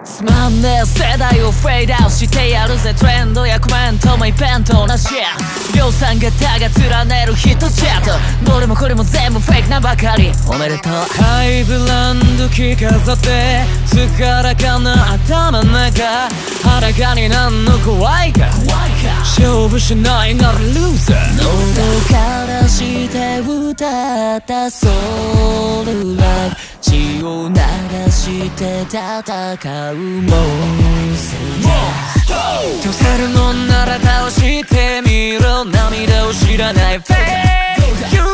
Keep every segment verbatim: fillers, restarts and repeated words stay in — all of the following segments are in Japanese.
つまんねえ世代をフェードアウトしてやるぜ。トレンドやコメントもイベント同じや。量産型が連ねるヒットチャート、どれもこれも全部フェイクなばかり。おめでとう。ハイブランド着飾ってすからかな頭の中、裸になんの怖いか。勝負しないならルーザー。喉からして歌ったソウルラブ、血を流して戦うモンスター。消せるのなら倒してみろ、涙を知らないフェイク You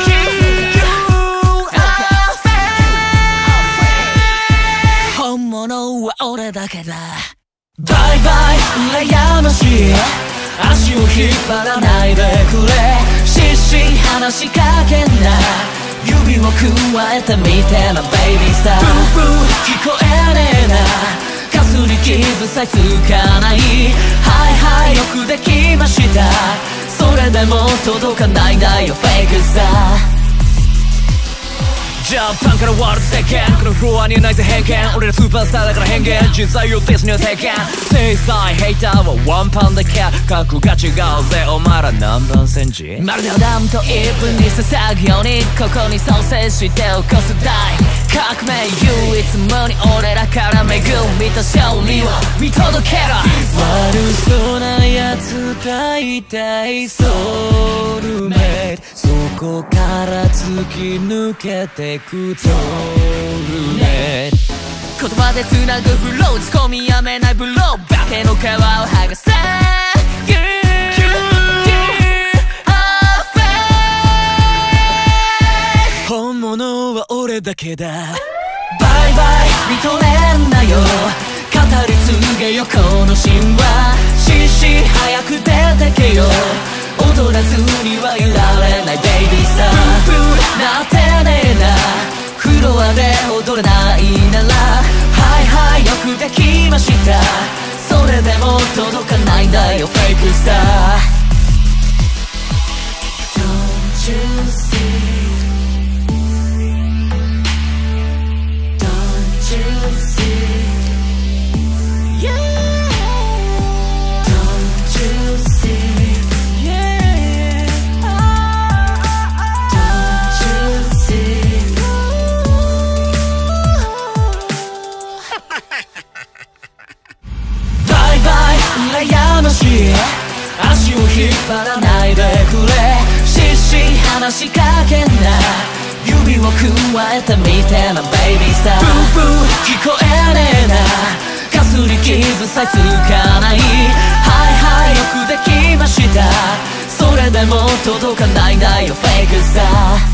本物は俺だけだ。バイバイ羨ましい、足を引っ張らないでくれ。しし話しかけんな、指をくわえてみてなベイビースター。ブーブー聞こえねえな、かすり傷さえつかない。はいはいよくできました、それでも届かないんだよフェイクさ。ジャパンからワールド世間、このフロアにないぜ偏見。俺らスーパースターだから変幻、実際をディスには体験。制裁ヘイターはワンパンだけ、格が違うぜお前ら何番センチ。まるでアダムとイブに捧ぐように、ここに創生して起こす大革命。唯一無二俺らから恵みと勝利を見届けろ。悪そうなやつがいたいソウルメイト、そこから突き抜けてくソウルメイト。言葉で繋ぐフロー、ツッコミやめないブロー、化けの皮を剥がせ。本物は俺だけだ。バイバイ認めんなよ、語り継げよこの神話。しし早く出てけよ、踊らずにはいられないベイビースター。ブーブーなってねえな、フロアで踊れないなら。はいはいよくできました、それでも届かないんだよフェイクスター。 Don't you see羨ましい、足を引っ張らないでくれ。しし話しかけんな、指をくわえてみてなベイビースター。ブーブー聞こえねえな、かすり傷さえつかない。はいはいよくできました、それでも届かないんだよフェイクスター。